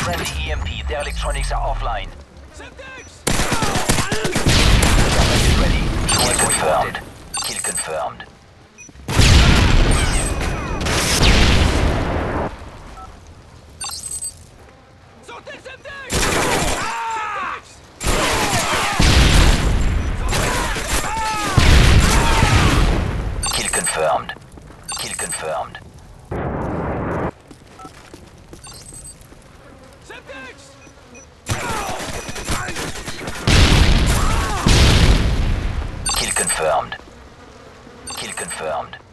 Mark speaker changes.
Speaker 1: Friendly EMP, their electronics are offline. Ready. Kill confirmed. Kill confirmed. Kill confirmed. Kill confirmed. Kill confirmed. Kill confirmed.